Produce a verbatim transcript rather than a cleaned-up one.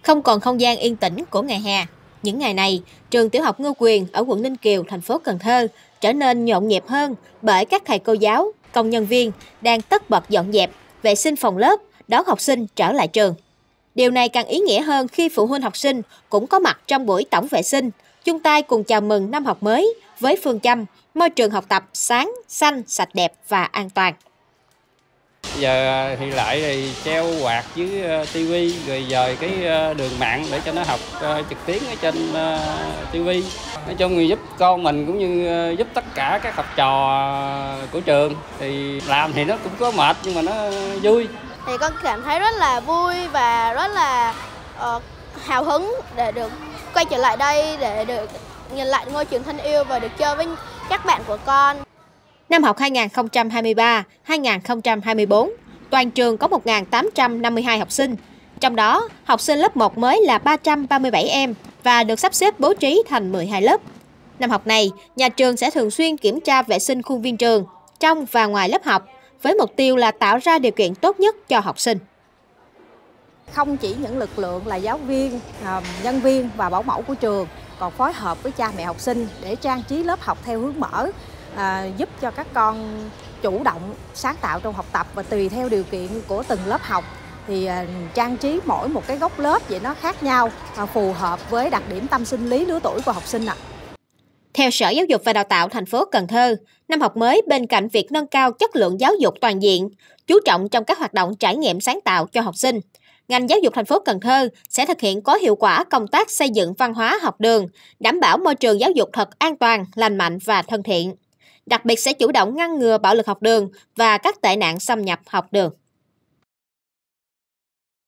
Không còn không gian yên tĩnh của ngày hè. Những ngày này, trường tiểu học Ngô Quyền ở quận Ninh Kiều, thành phố Cần Thơ trở nên nhộn nhịp hơn bởi các thầy cô giáo, công nhân viên đang tất bật dọn dẹp, vệ sinh phòng lớp, đón học sinh trở lại trường. Điều này càng ý nghĩa hơn khi phụ huynh học sinh cũng có mặt trong buổi tổng vệ sinh, chung tay cùng chào mừng năm học mới với phương châm môi trường học tập sáng, xanh, sạch đẹp và an toàn. Giờ thì lại thì treo quạt với tivi rồi dời cái đường mạng để cho nó học trực tuyến ở trên tivi. Nói chung thì giúp con mình cũng như giúp tất cả các học trò của trường. Thì làm thì nó cũng có mệt nhưng mà nó vui. Thì con cảm thấy rất là vui và rất là uh, hào hứng để được quay trở lại đây, để được nhìn lại ngôi trường thân yêu và được chơi với các bạn của con. Năm học hai nghìn không trăm hai mươi ba hai nghìn không trăm hai mươi tư, toàn trường có một nghìn tám trăm năm mươi hai học sinh. Trong đó, học sinh lớp một mới là ba trăm ba mươi bảy em và được sắp xếp bố trí thành mười hai lớp. Năm học này, nhà trường sẽ thường xuyên kiểm tra vệ sinh khuôn viên trường, trong và ngoài lớp học, với mục tiêu là tạo ra điều kiện tốt nhất cho học sinh. Không chỉ những lực lượng là giáo viên, nhân viên và bảo mẫu của trường, còn phối hợp với cha mẹ học sinh để trang trí lớp học theo hướng mở, à, giúp cho các con chủ động, sáng tạo trong học tập và tùy theo điều kiện của từng lớp học thì à, trang trí mỗi một cái góc lớp vậy nó khác nhau, à, phù hợp với đặc điểm tâm sinh lý lứa tuổi của học sinh ạ. Theo Sở Giáo dục và Đào tạo thành phố Cần Thơ, năm học mới bên cạnh việc nâng cao chất lượng giáo dục toàn diện, chú trọng trong các hoạt động trải nghiệm sáng tạo cho học sinh, ngành giáo dục thành phố Cần Thơ sẽ thực hiện có hiệu quả công tác xây dựng văn hóa học đường, đảm bảo môi trường giáo dục thật an toàn, lành mạnh và thân thiện. Đặc biệt sẽ chủ động ngăn ngừa bạo lực học đường và các tệ nạn xâm nhập học đường.